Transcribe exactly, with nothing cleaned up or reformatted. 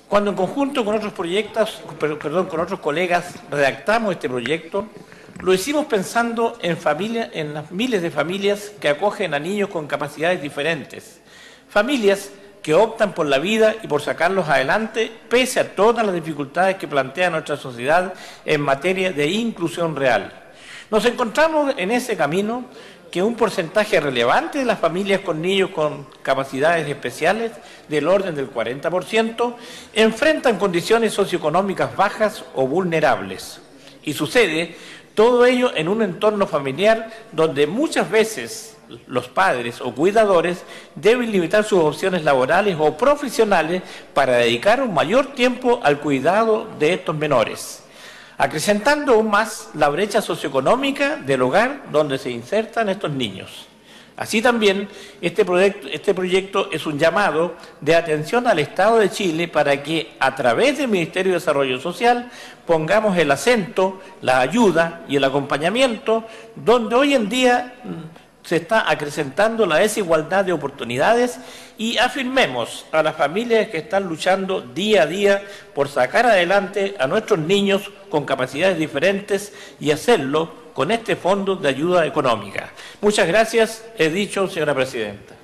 Cuando en conjunto con otros proyectos, perdón, con otros colegas redactamos este proyecto, lo hicimos pensando en, familia, en las miles de familias que acogen a niños con capacidades diferentes, familias que optan por la vida y por sacarlos adelante pese a todas las dificultades que plantea nuestra sociedad en materia de inclusión real. Nos encontramos en ese camino que un porcentaje relevante de las familias con niños con capacidades especiales, del orden del cuarenta por ciento, enfrentan condiciones socioeconómicas bajas o vulnerables. Y sucede todo ello en un entorno familiar donde muchas veces los padres o cuidadores deben limitar sus opciones laborales o profesionales para dedicar un mayor tiempo al cuidado de estos menores, acrecentando aún más la brecha socioeconómica del hogar donde se insertan estos niños. Así también, este proyecto, este proyecto es un llamado de atención al Estado de Chile para que, a través del Ministerio de Desarrollo Social, pongamos el acento, la ayuda y el acompañamiento, donde hoy en día se está acrecentando la desigualdad de oportunidades, y afirmemos a las familias que están luchando día a día por sacar adelante a nuestros niños con capacidades diferentes y hacerlo con este fondo de ayuda económica. Muchas gracias, he dicho, señora presidenta.